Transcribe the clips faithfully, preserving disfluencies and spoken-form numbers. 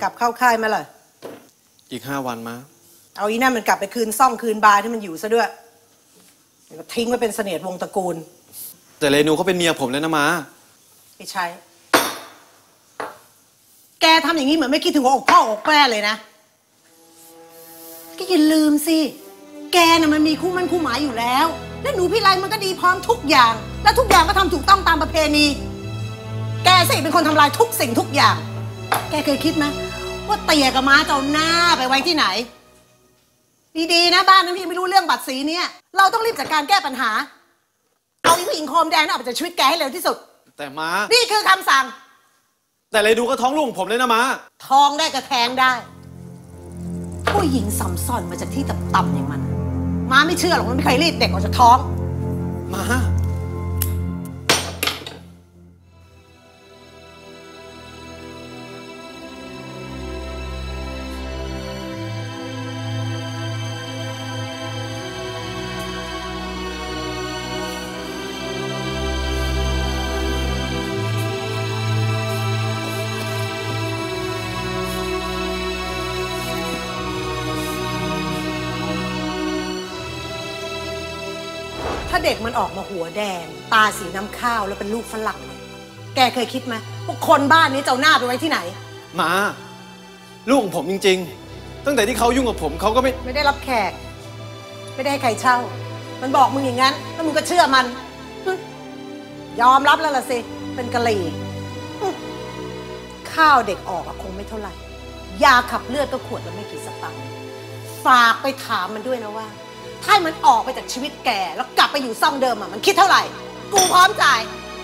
กลับเข้าค่ายมาเลยอีกห้าวันมาเอาอีนั่นมันกลับไปคืนซ่องคืนบาร์ที่มันอยู่ซะด้วยก็ทิ้งไว้เป็นเสนียดวงตระกูลแต่เรนูเขาเป็นเมียผมแล้วนะมาไม่ใช่แกทำอย่างนี้เหมือนไม่คิดถึงหัวอกพ่ออกแม่เลยนะก็อย่าลืมสิแกน่ะมันมีคู่มั่นคู่หมายอยู่แล้วและหนูพี่ไลมันก็ดีพร้อมทุกอย่างและทุกอย่างก็ทำถูกต้องตามประเพณีแกสิเป็นคนทำลายทุกสิ่งทุกอย่างแกเคยคิดไหมว่าเตี่ยกับม้าจะเอาหน้าไปไว้ที่ไหนดีๆนะบ้านนั้นพี่ไม่รู้เรื่องบัตรสีเนี่ยเราต้องรีบจัดการแก้ปัญหาเอาอีผู้หญิงโคมแดงออกไปจากชีวิตแกให้เร็วที่สุดแต่ม้านี่คือคำสั่งแต่เรนูก็ท้องลูกของผมเลยนะม้าท้องได้ก็แทงได้ผู้หญิงสัมซ่อนมาจากที่ต่ำๆอย่างมันม้าไม่เชื่อหรอกมันไม่เคยรีดเด็กออกจากท้องม้าถ้าเด็กมันออกมาหัวแดงตาสีน้ำข้าวแล้วเป็นลูกฝรั่งแกเคยคิดไหมว่าคนบ้านนี้จะเอาหน้าไปไว้ที่ไหนมาลูกของผมจริงๆตั้งแต่ที่เขายุ่งกับผมเขาก็ไม่ไม่ได้รับแขกไม่ได้ให้ใครเช่ามันบอกมึงอย่างนั้นแล้วมึงก็เชื่อมันยอมรับแล้วล่ะสิเป็นกะหรี่ข้าวเด็กออกคงไม่เท่าไหร่ยาขับเลือดก็ขวดละไม่กี่สตางค์ฝากไปถามมันด้วยนะว่าถ้ามันออกไปจากชีวิตแกแล้วกลับไปอยู่ซ่องเดิมอ่ะมันคิดเท่าไหร่กูพร้อมจ่าย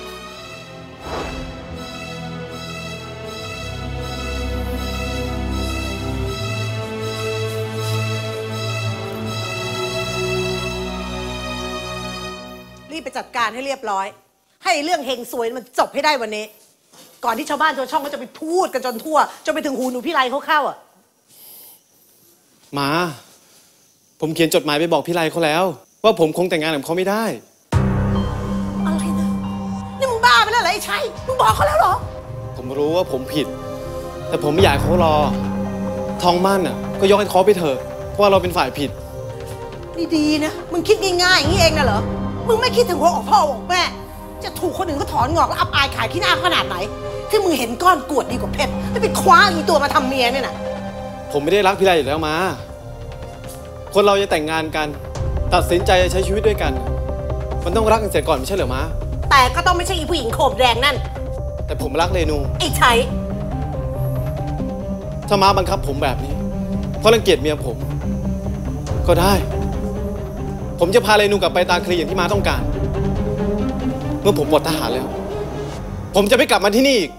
รีบไปจัดการให้เรียบร้อยให้เรื่องเฮงซวยมันจบให้ได้วันนี้ก่อนที่ชาวบ้านชาวช่องก็จะไปพูดกันจนทั่วจนไปถึงหูหนูพี่ไลเขาเข้าอ่ะมาผมเขียนจดหมายไปบอกพี่ไลเขาแล้วว่าผมคงแต่งงานกับเขาไม่ได้อะไรนะนี่มึงบ้าไปแล้วเหรอไอ้ชัยมึงบอกเขาแล้วเหรอผมรู้ว่าผมผิดแต่ผมไม่อยากให้เขารอทองมั่นอ่ะก็ยกให้เขาไปเถอะเพราะว่าเราเป็นฝ่ายผิดดีๆนะมึงคิดง่ายๆอย่างนี้เองนะเหรอมึงไม่คิดถึงหัวอกพ่ออกแม่จะถูกคนอื่นก็ถอนงอกแล้วอับอายขายขี้หน้าขนาดไหนที่มึงเห็นก้อนกรวดดีกว่าเพชรแล้วไปคว้าอีตัวมาทำเมียเนี่ยนะผมไม่ได้รักพี่ไลอยู่แล้วมาคนเราจะแต่งงานกันตัดสินใจจะใช้ชีวิตด้วยกันมันต้องรักกันเสร็จก่อนไม่ใช่เหรอมาแต่ก็ต้องไม่ใช่อีผู้หญิงโขมแดงนั่นแต่ผมรักเรนูไอ้ชัยถ้ามาบังคับผมแบบนี้เพราะรังเกียจเมียผมก็ได้ผมจะพาเรนูกลับไปตามคดีอย่างที่มาต้องการเมื่อผมปลดทหารแล้วผมจะไม่กลับมาที่นี่อีก